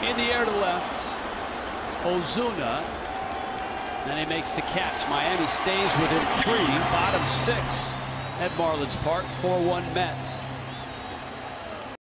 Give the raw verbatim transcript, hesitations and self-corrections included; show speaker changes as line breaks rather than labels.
In the air to left. Ozuna. And he makes the catch. Miami stays within three. Bottom six at Marlins Park. four one Mets.